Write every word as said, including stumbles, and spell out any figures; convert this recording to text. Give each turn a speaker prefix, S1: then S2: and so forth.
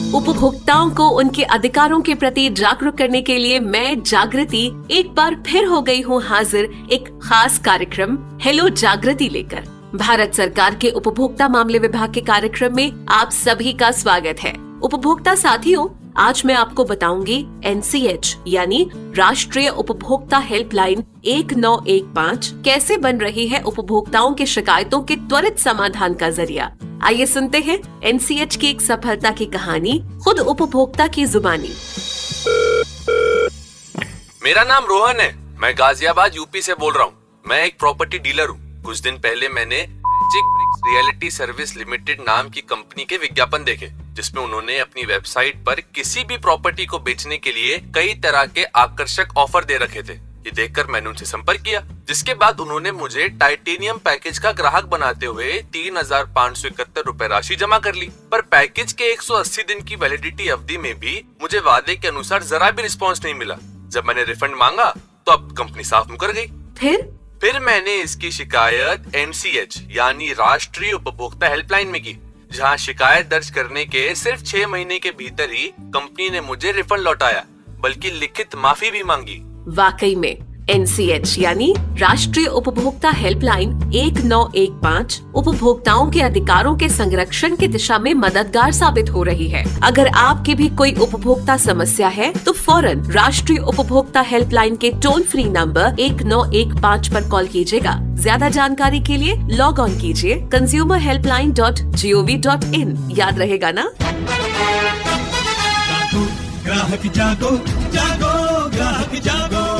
S1: उपभोक्ताओं को उनके अधिकारों के प्रति जागरूक करने के लिए मैं जागृति एक बार फिर हो गई हूँ हाजिर एक खास कार्यक्रम हेलो जागृति लेकर। भारत सरकार के उपभोक्ता मामले विभाग के कार्यक्रम में आप सभी का स्वागत है। उपभोक्ता साथियों, आज मैं आपको बताऊंगी एन सी एच यानी राष्ट्रीय उपभोक्ता हेल्पलाइन एक नौ एक पाँच कैसे बन रही है उपभोक्ताओं की शिकायतों के त्वरित समाधान का जरिया। आइए सुनते हैं एन सी एच की एक सफलता की कहानी खुद उपभोक्ता की जुबानी।
S2: मेरा नाम रोहन है, मैं गाजियाबाद यूपी से बोल रहा हूँ। मैं एक प्रॉपर्टी डीलर हूँ। कुछ दिन पहले मैंने रियलिटी सर्विस लिमिटेड नाम की कंपनी के विज्ञापन देखे, जिसमें उन्होंने अपनी वेबसाइट पर किसी भी प्रॉपर्टी को बेचने के लिए कई तरह के आकर्षक ऑफर दे रखे थे। ये देखकर मैंने उनसे संपर्क किया, जिसके बाद उन्होंने मुझे टाइटेनियम पैकेज का ग्राहक बनाते हुए तीन हजार पाँच सौ इकहत्तर रूपए राशि जमा कर ली। पर पैकेज के एक सौ अस्सी दिन की वैलिडिटी अवधि में भी मुझे वादे के अनुसार जरा भी रिस्पॉन्स नहीं मिला। जब मैंने रिफंड मांगा तो अब कंपनी साफ मुकर गई।
S1: फिर
S2: फिर मैंने इसकी शिकायत एन सी एच यानी राष्ट्रीय उपभोक्ता हेल्पलाइन में की, जहां शिकायत दर्ज करने के सिर्फ छह महीने के भीतर ही कंपनी ने मुझे रिफंड लौटाया, बल्कि लिखित माफी भी मांगी।
S1: वाकई में एन सी एच यानी राष्ट्रीय उपभोक्ता हेल्पलाइन एक नौ एक पाँच उपभोक्ताओं के अधिकारों के संरक्षण की दिशा में मददगार साबित हो रही है। अगर आपकी भी कोई उपभोक्ता समस्या है तो फौरन राष्ट्रीय उपभोक्ता हेल्पलाइन के टोल फ्री नंबर एक नौ एक पाँच पर कॉल कीजिएगा। ज्यादा जानकारी के लिए लॉग ऑन कीजिए consumer helpline dot G O V dot in. याद रहेगा ना?
S3: ग्राहक जागो जागो ग्राहक जागो।